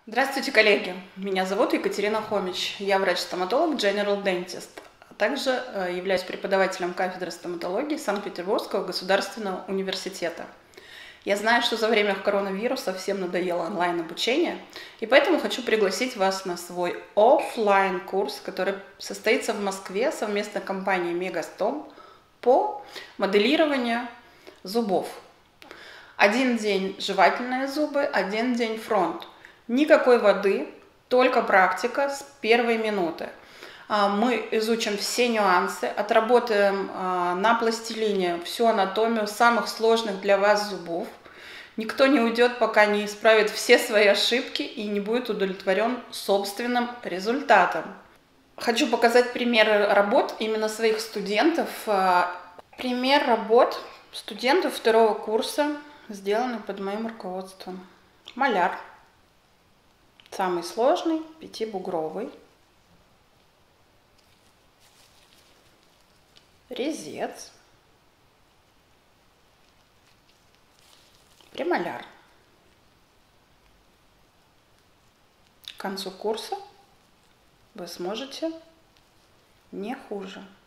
Здравствуйте, коллеги! Меня зовут Екатерина Хомич. Я врач-стоматолог General Dentist, а также являюсь преподавателем кафедры стоматологии Санкт-Петербургского государственного университета. Я знаю, что за время коронавируса всем надоело онлайн-обучение, и поэтому хочу пригласить вас на свой офлайн курс, который состоится в Москве совместно с компанией Мегастом по моделированию зубов. Один день жевательные зубы, один день фронт. Никакой воды, только практика с первой минуты. Мы изучим все нюансы, отработаем на пластилине всю анатомию самых сложных для вас зубов. Никто не уйдет, пока не исправит все свои ошибки и не будет удовлетворен собственным результатом. Хочу показать примеры работ именно своих студентов. Пример работ студентов второго курса, сделанный под моим руководством. Маляр. Самый сложный, пятибугровый. Резец. Премоляр. К концу курса вы сможете не хуже.